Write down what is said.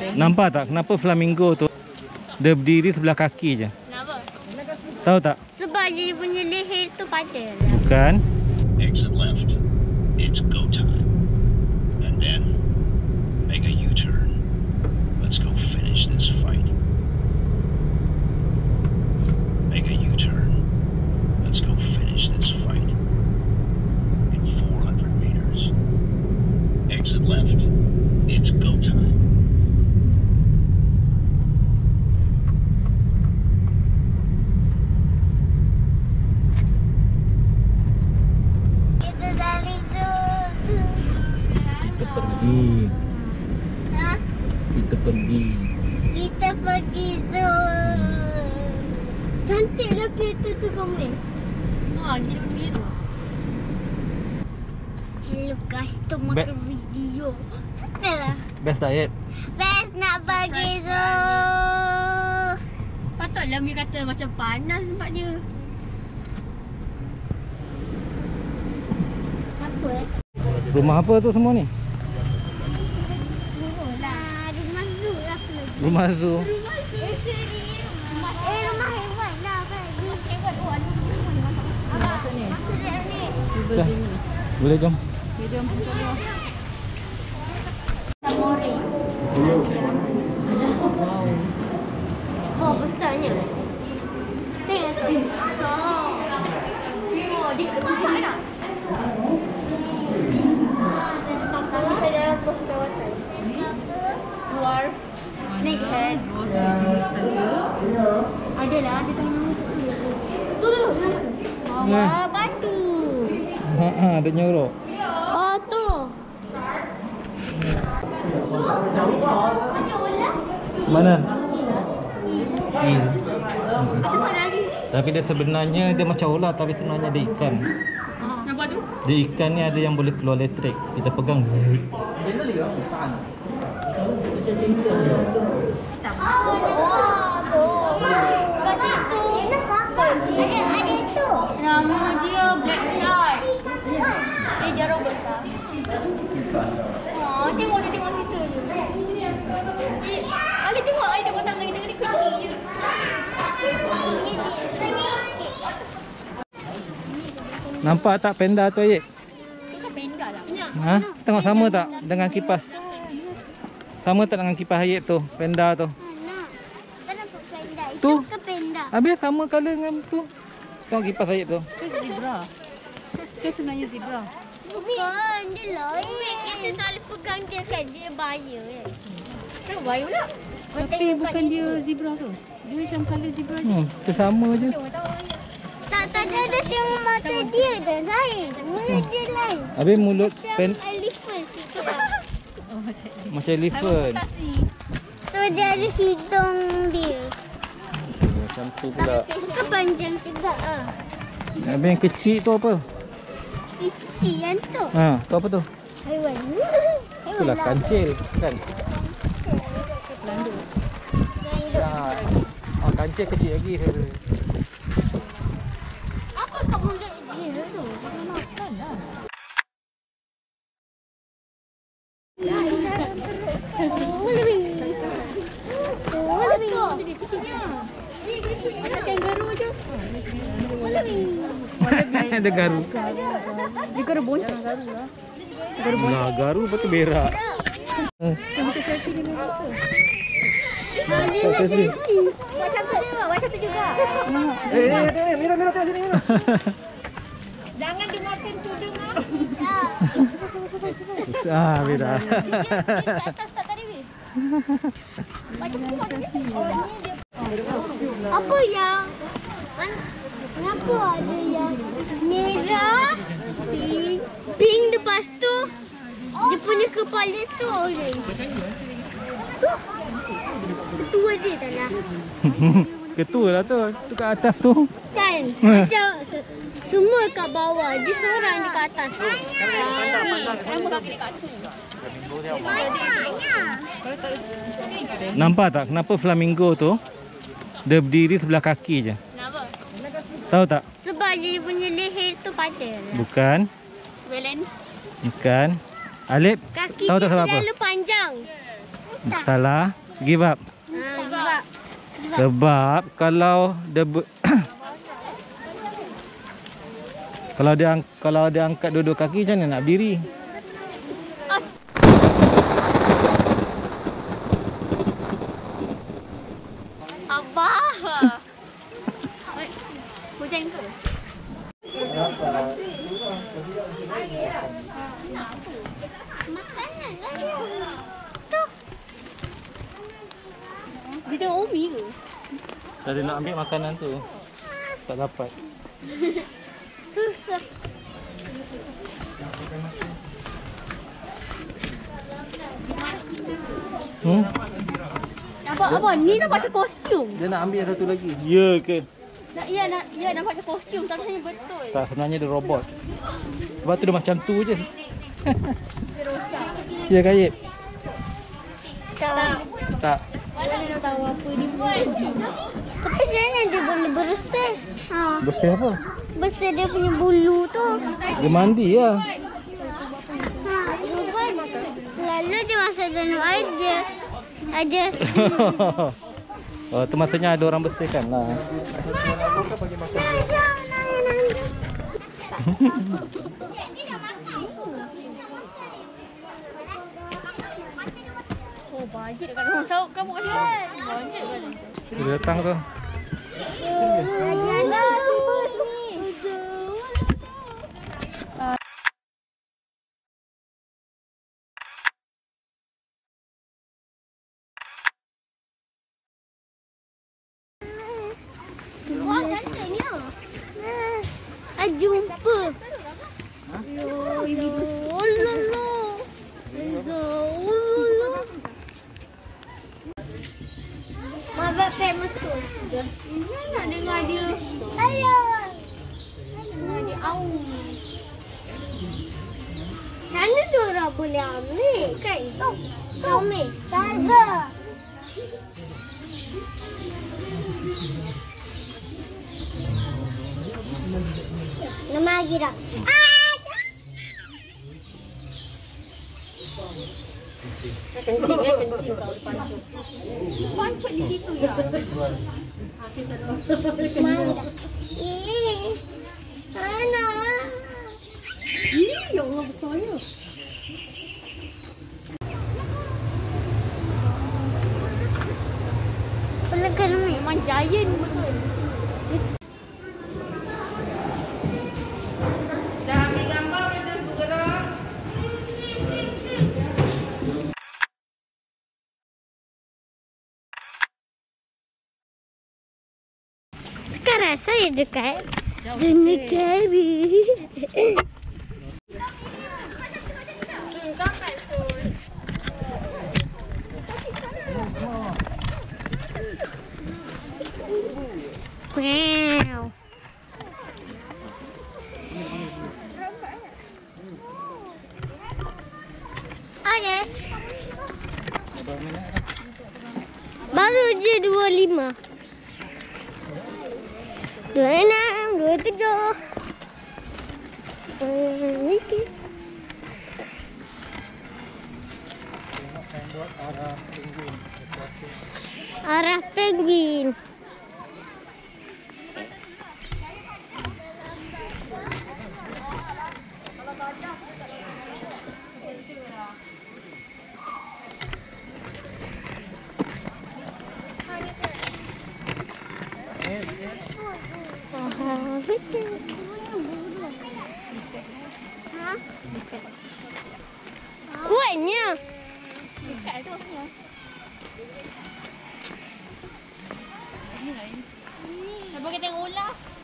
Nampak tak kenapa flamingo tu dia berdiri sebelah kaki je? Kenapa? Tahu tak? Sebab dia punya leher tu padat. Bukan. Exit left. It's go time. And then make a U-turn. Let's go finish this fight. Make a U-turn. Let's go finish this fight. In 400 meters. Exit left. It's go time. Kita dari zoo. Kita pergi. Ha? Kita pergi. Kita pergi zoo. Cantiklah kereta tu kamu. Biru-biru. Hello customer Back. video. Dah. Best tak, Yet? Best nak pergi zoo. Patutlah Mia kata macam panas tempat dia. Apa? Rumah apa tu semua ni? Rumah zoo lah aku lagi. Rumah zoo. Rumah hewan lah kan. Hewan tu ada semua ni masuk. Masuk ni. Dah. Boleh jom. Dia jom keluar. Samori. Oh besarnya. Tengok tu. Besar. Oh dia besar tak? Kami saya dalam pos perawatan. Dwarf. Snakehead. Adalah ada tengah tu. Wah, batu. Ha, dia nyorok. Oh tu. Macam ular. Mana? Il. Atas ada lagi. Tapi dia sebenarnya dia macam ular tapi sebenarnya dia ikan. Nampak tu? Dia ikan ni ada yang boleh keluar elektrik. Kita pegang. Macam cerita tu. Ada tu. Nama dia Black Shark. Dia jarang besar. Tengok dia tengok kita je. Ali tengok ai tengok tangan dia ni kecil je. Nampak tak panda tu, Ayek? Macam panda lah. Ha? Tengok sama tak dengan kipas? Sama tak dengan kipas Ayek tu, panda tu? Tak nampak panda. Tu. Itu ke panda? Habis sama colour dengan tu. Tengok kipas Ayek tu. Itu zebra. Itu sebenarnya zebra. Bukan, dia lain. Kita selalu pegang dia kan, dia bahaya kan. Kenapa bahaya pula? Tapi bukan dia zebra tu. Dia macam colour zebra je. Itu sama je. Tak ada tengok mata dia dah lain. Mulut dia lain. Habis mulut Macam elephant sikit. Oh macam ni. macam elephant. Tu dia ada hidung dia. Macam tu pula. Itu panjang juga ah. Habis yang kecil tu apa? Kecil kan tu. Ha, tu apa tu? Haiwan. Itulah kancil kan? Landu. Ya. Oh, kancil kecil lagi saya tu. Apa kat mulut dia tu? Makan lah. Ada kangaroo je. Ada garu. Dia garu bonceng. Nah, garu betul berak. Kita selfie dengan apa? Selfie. Macam tu juga. Macam tu juga. Mira tengok sini Mira. Jangan dimakan tudung ah. Ah, Mira. Atas tak tadi weh. Macam tu ada dia. Oh ni dia. Apa yang kenapa ada yang merah, pink lepas tu dia punya kepala tu orange. Ketua dia tak lah. Ketua lah tu. Tu kat atas tu. Kan? Macam semua kat bawah. Dia seorang je kat atas. Banyaknya. Nampak tak kenapa flamingo tu dia berdiri sebelah kaki je? Kenapa? Tahu tak? Sebab dia punya leher tu padat. Bukan. Balance. Bukan. Alip, Kaki tahu dia tak sebab apa? terlalu panjang. Salah. Give up. Sebab Sebab kalau dia kalau dia angkat dua-dua kaki macam mana nak berdiri? Abah. Hujan ke? Makanan lah dia. Tu. Dia tengok Umi ke? Tadi nak ambil makanan tu. Tak dapat. Susah. Abang, ni nak pakai kostum. Dia nak ambil satu lagi. Ya ke? Ya, nak pakai kostum. Tapi sebenarnya betul. Tak, sebenarnya dia robot. Sebab tu dia macam tu je. Ya Kayib? Tak. Mana nak tahu apa dia buat. Tapi jangan dia boleh bersih. Bersih apa? Bersih dia punya bulu tu. Dia mandi lah. Ruben lalu dia masuk dalam air dia ada. Oh, tu maksudnya ada orang bersihkan lah. Oh, bajet dekat rumah sauk kamu kat sini. Bajet kan. Dia datang tu. Wah, gantengnya. Jumpa. Mabak famous tu. Nak dengar dia. Ayo. Dengar dia au. Sana tu orang boleh ambil kan? Tu. Ambil. Tak ada. Nama lagi dah. Kencing kencing kau depan tu. Pancuk di situ ya. Mana dah? Mana? Ya Allah besarnya. Pelakar ni. Memang giant betul. Dah ambil gambar dah bergerak. Sekarang saya dekat Senegara. Wow. Okay. Baru je 25. 26, 27. Arah penguin. Kuatnya. Dekat tu. Nampak kita tengok ular.